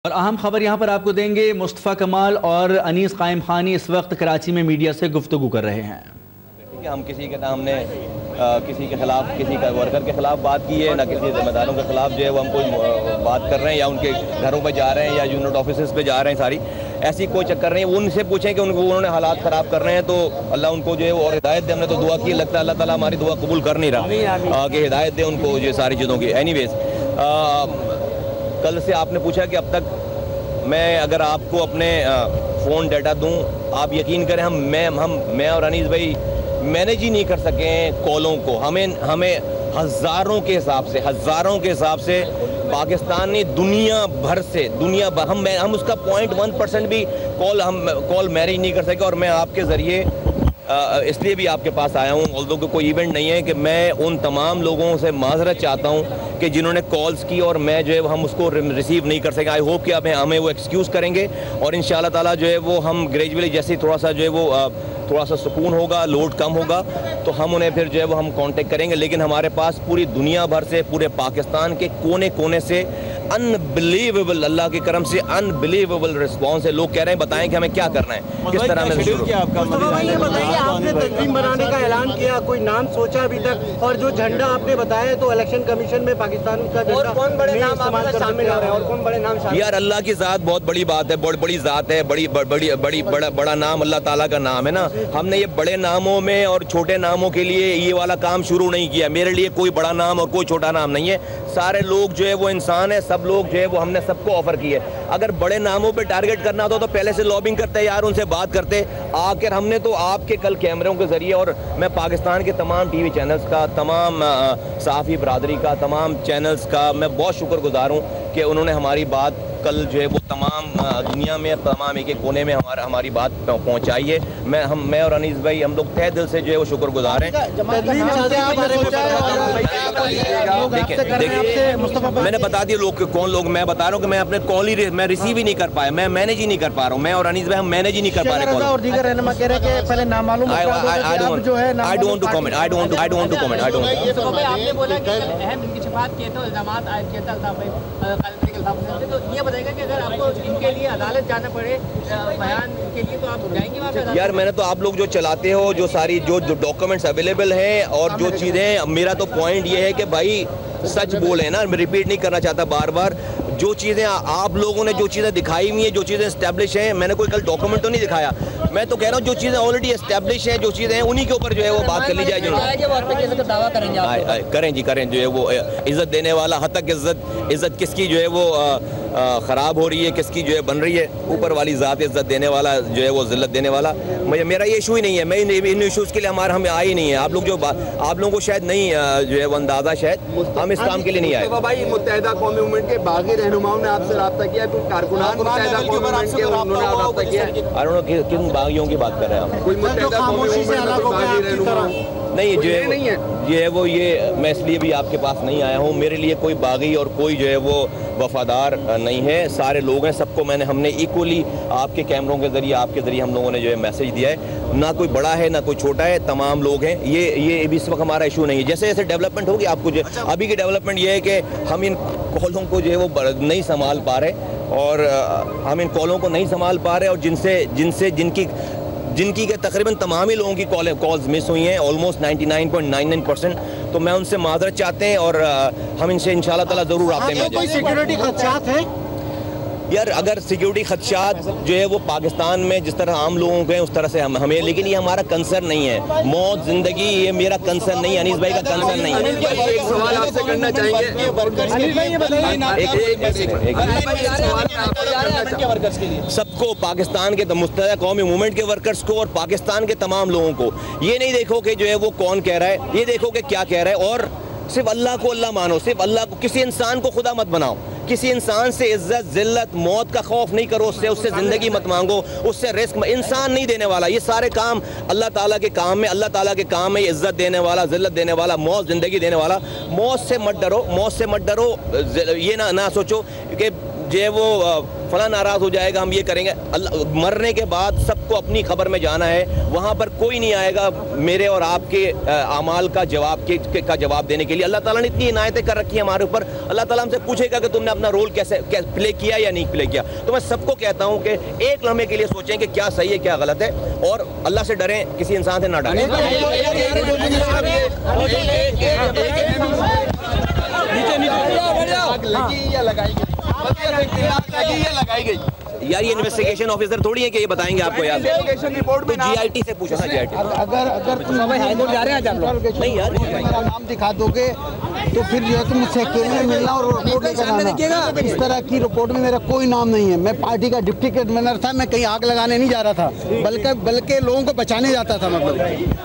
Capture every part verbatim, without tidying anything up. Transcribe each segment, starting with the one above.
और अहम खबर यहाँ पर आपको देंगे। मुस्तफ़ा कमाल और अनीस कायम खानी इस वक्त कराची में मीडिया से गुफ्तगू कर रहे हैं। हम किसी के सामने किसी के खिलाफ, किसी का वर्कर के खिलाफ बात की है, ना किसी जिम्मेदारों के खिलाफ जो है वो हम कोई बात कर रहे हैं या उनके घरों पे जा रहे हैं या यूनिट ऑफिस पे जा रहे हैं। सारी ऐसी कोई चक्कर नहीं है। उनसे पूछें कि उनको उन्होंने हालात ख़राब कर रहे हैं तो अल्लाह उनको जो है वो और हिदायत दे। हमने तो दुआ की, लगता है अल्लाह ताला हमारी दुआ कबूल कर नहीं रहा कि हिदायत दे उनको ये सारी चीज़ों की। एनीवेज, कल से आपने पूछा कि अब तक मैं अगर आपको अपने फ़ोन डाटा दूँ, आप यकीन करें हम मैं हम मैं और अनीस भाई मैनेज ही नहीं कर सके कॉलों को। हमें हमें हज़ारों के हिसाब से हज़ारों के हिसाब से पाकिस्तान ने दुनिया भर से दुनिया भर हम हम उसका पॉइंट वन परसेंट भी कॉल हम कॉल मैनेज नहीं कर सके। और मैं आपके ज़रिए इसलिए भी आपके पास आया हूँ, ऑल्दो कि कोई इवेंट नहीं है, कि मैं उन तमाम लोगों से माज़रत चाहता हूँ कि जिन्होंने कॉल्स की और मैं जो है हम उसको रिसीव नहीं कर सके। आई होप कि आप हमें वो एक्सक्यूज़ करेंगे और इंशाअल्लाह ताला जो है वो हम ग्रेजुअली जैसे थोड़ा सा जो है वो थोड़ा सा सुकून होगा, लोड कम होगा, तो हम उन्हें फिर जो है वो हम कांटेक्ट करेंगे। लेकिन हमारे पास पूरी दुनिया भर से, पूरे पाकिस्तान के कोने कोने से अनबिलीवेबल, अल्लाह के करम से अनबिलीवेबल रिस्पॉन्स है। लोग कह रहे हैं बताएं कि हमें क्या करना है, किस तरह में शेड्यूल किया आपका। ये बताइए, आपने तंजीम बनाने का ऐलान किया, कोई नाम सोचा अभी तक? और जो झंडा आपने बताया तो इलेक्शन कमीशन में पाकिस्तान का झंडा कौन बड़े नाम शामिल हो रहे हैं और कौन बड़े नाम शामिल? यार अल्लाह की ज़ात बहुत बड़ी बात है, बहुत बड़ी ज़ात है, बड़ी बड़ी बड़ी बड़ा बड़ा नाम अल्लाह ताला का नाम है ना। हमने ये बड़े नामों में और छोटे नामों के लिए ये वाला काम शुरू नहीं किया। मेरे लिए कोई बड़ा नाम और कोई छोटा नाम नहीं है। सारे लोग जो है वो इंसान है, सब लोग जो है वो हमने सबको ऑफर की है। अगर बड़े नामों पे टारगेट करना होता तो पहले से लॉबिंग करते यार, उनसे बात करते। आखिर हमने तो आपके कल कैमरों के जरिए, और मैं पाकिस्तान के तमाम टीवी चैनल्स का, तमाम सहाफ़ी बरादरी का, तमाम चैनल्स का मैं बहुत शुक्रगुजार हूँ कि उन्होंने हमारी बात कल जो है वो तमाम दुनिया में, तमाम एक एक कोने में हमारा हमारी बात पहुंचाई है। मैं हम मैं और अनीस भाई हम लोग तहे दिल से जो है वो शुक्रगुजार हैं। देखिए देखिए मैंने बता दिया लोग कौन लोग, मैं बता रहा हूँ कि मैं अपने कॉल ही मैं रिसीव ही नहीं कर पाया, मैं मैनेज ही नहीं कर पा रहा हूँ। मैं और अनीस भाई हम मैनेज ही नहीं कर पा रहे कॉल। और दीगर रहनुमा कह रहे हैं कि पहले नाम मालूम I don't to comment I don't I don't to comment I don't. आपने बोला कि अहम इंकशाफात किए थे, इल्जामात आयद किया था तो ये बताएगा कि अगर आपको इनके लिए अदालत जाना पड़े बयान के लिए तो आप जाएंगे वहाँ पे? यार मैंने तो आप लोग जो चलाते हो, जो सारी जो डॉक्यूमेंट्स अवेलेबल हैं और जो चीज़ें, मेरा तो पॉइंट ये है कि भाई सच बोले ना, मैं रिपीट नहीं करना चाहता बार बार। जो चीज़ें आप लोगों ने जो चीज़ें दिखाई हुई हैं, जो चीज़ें इस्टेब्लिश हैं, मैंने कोई कल डॉक्यूमेंट तो नहीं दिखाया। मैं तो कह रहा हूँ जो चीज़ें ऑलरेडी इस्टेब्लिश हैं, जो चीज़ें हैं उन्हीं के ऊपर जो है वो बात कर ली जाए। जो दावा करेंगे करें जी करें, जो है वो इज़्ज़त देने वाला, हद तक इज़्ज़त इज़्ज़त किसकी जो है वो ख़राब हो रही है, किसकी जो है बन रही है, ऊपर वाली ज़ात इज़्ज़त देने वाला जो है वो ज़िल्लत देने वाला। मुझे मेरा ये इशू ही नहीं है, मैं इन इशूज़ के लिए हमारा हमें आए ही नहीं है। आप लोग जो आप लोगों को शायद नहीं जो है वो अंदाज़ा, शायद हम इस काम के लिए नहीं आए। भाई मुत्तहिदा कौमी मूवमेंट के बागी रहनुमाओं ने आपसे रब्ता किया, कुछ कारकुनान मुत्तहिदा कौमी मूवमेंट के उन्होंने रब्ता किया? आई डोंट नो किन बागियों की बात कर रहे हैं आप? कोई मुत्तहिदा कौमी मूवमेंट में बागी रहनुमा नहीं, जो है नहीं है ये है वो ये मैं इसलिए भी आपके पास नहीं आया हूँ। मेरे लिए कोई बागी और कोई जो है वो वफादार नहीं है। सारे लोग हैं, सबको मैंने हमने इक्वली आपके कैमरों के ज़रिए, आपके ज़रिए हम लोगों ने जो है मैसेज दिया है। ना कोई बड़ा है ना कोई छोटा है, तमाम लोग हैं। ये ये इस वक्त हमारा इशू नहीं है। जैसे जैसे डेवलपमेंट होगी आपको जो अभी की डेवलपमेंट ये है कि हम इन कॉलों को जो है वो नहीं संभाल पा रहे और हम इन कॉलों को नहीं संभाल पा रहे और जिनसे जिनसे जिनकी जिनकी के तकरीबन तमाम ही लोगों की कॉल कॉल्स मिस हुई हैं, almost ninety nine point nine nine percent. तो मैं उनसे माजरत चाहते हैं और हम इनसे इंशाल्लाह ताला ज़रूर रब्ते में आ जाएंगे। सिक्योरिटी खदशात है यार, अगर सिक्योरिटी खदशात जो है वो पाकिस्तान में जिस तरह आम लोगों के हैं उस तरह से हम हमें, लेकिन ये हमारा कंसर्न नहीं है। मौत जिंदगी ये मेरा कंसर्न नहीं है, अनीस भाई का कंसर्न नहीं है। एक सवाल आपसे करना चाहेंगे, सबको, पाकिस्तान के मुत्तहिदा कौमी मूवमेंट के वर्कर्स को और पाकिस्तान के तमाम लोगों को, ये नहीं देखो कि जो है वो कौन कह रहा है, ये देखो कि क्या कह रहा है। और सिर्फ अल्लाह को अल्लाह मानो, सिर्फ अल्लाह को, किसी इंसान को खुदा मत बनाओ। किसी इंसान से इज्जत, जिल्लत, मौत का खौफ नहीं करो, उससे उससे ज़िंदगी मत मांगो, उससे रिस्क इंसान नहीं देने वाला। ये सारे काम अल्लाह ताला के काम में, अल्लाह ताला के काम में इज्जत देने वाला, जिल्लत देने वाला, मौत, ज़िंदगी देने वाला। मौत से मत डरो, मौत से मत डरो। ये ना ना सोचो कि जो है वो फला नाराज़ हो जाएगा, हम ये करेंगे। अल्लाह मरने के बाद सबको अपनी खबर में जाना है, वहाँ पर कोई नहीं आएगा मेरे और आपके अमाल का जवाब के, के का जवाब देने के लिए। अल्लाह ताला ने इतनी इनायतें कर रखी है हमारे ऊपर, अल्लाह ताला हमसे पूछेगा कि तुमने अपना रोल कैसे, कैसे प्ले किया या नहीं प्ले किया। तो मैं सबको कहता हूँ कि एक लम्हे के लिए सोचें कि क्या सही है क्या गलत है, और अल्लाह से डरें, किसी इंसान से ना डरें। लगाई गई यार, ये इन्वेस्टिगेशन ऑफिसर थोड़ी है कि ये बताएंगे आपको यार। रिपोर्ट में जीआईटी से पूछो ना, जीआईटी। अगर अगर तुम हाईकोर्ट जा रहे हैं आप लोग, नहीं यार मेरा नाम दिखा दोगे तो फिर जो है तुम मुझसे अकेले में मिलना और रिपोर्ट लेकर आना। इस तरह की रिपोर्ट में मेरा कोई नाम नहीं है। मैं पार्टी का डिप्टी कन्वीनर था, मैं कहीं आग लगाने नहीं जा रहा था, बल्कि बल्कि लोगों को बचाने जाता था। मतलब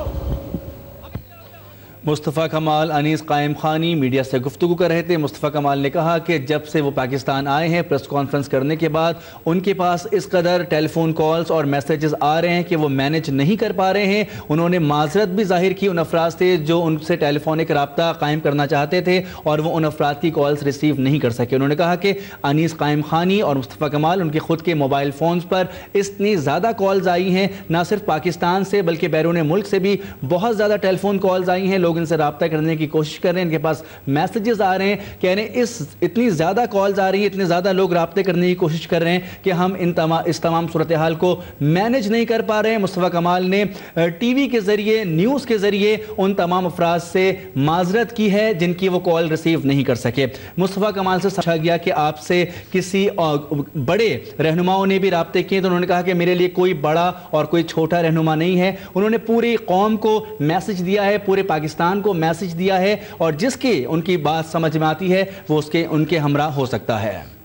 मुस्तफ़ा कमाल अनीस कायम खानी मीडिया से गुफ्तगू कर रहे थे। मुस्तफ़ा कमाल ने कहा कि जब से वो पाकिस्तान आए हैं, प्रेस कॉन्फ्रेंस करने के बाद उनके पास इस कदर टेलीफोन कॉल्स और मैसेजेस आ रहे हैं कि वो मैनेज नहीं कर पा रहे हैं। उन्होंने माजरत भी जाहिर की उन अफराद से जो उनसे टेलीफोनिक रब्ता कायम करना चाहते थे और वो उन अफराद की कॉल्स रिसीव नहीं कर सके। उन्होंने कहा कि अनीस कायम खानी और मुस्तफ़ा कमाल उनके खुद के मोबाइल फ़ोन्स पर इतनी ज़्यादा कॉल्स आई हैं, ना सिर्फ पाकिस्तान से बल्कि बैरून मुल्क से भी बहुत ज़्यादा टेलीफोन कॉल्स आई हैं। लोग इनसे रब्ता करने की कोशिश कर रहे हैं, इनके पास मैसेजेस आ रहे हैं, कह रहे हैं इस इतनी ज़्यादा कॉल्स आ रही हैं, इतने ज़्यादा लोग रब्ते करने की कोशिश कर रहे हैं कि हम इन तमा, इस तमाम सूरत हाल को मैनेज नहीं कर पा रहे हैं। मुस्तफ़ा कमाल ने टीवी के ज़रिए, न्यूज़ के ज़रिए उन तमाम अफराद से माजरत की है जिनकी वो कॉल रिसीव नहीं कर सके। मुस्तफ़ा कमाल से पूछा गया कि आपसे किसी बड़े रहनुमाओं ने भी रब्ते किए, तो उन्होंने कहा कि मेरे लिए कोई बड़ा और कोई छोटा रहनुमा नहीं है। उन्होंने पूरी कौम को मैसेज दिया है, पूरे पाकिस्तान को मैसेज दिया है, और जिसकी उनकी बात समझ में आती है वो उसके उनके हमरा हो सकता है।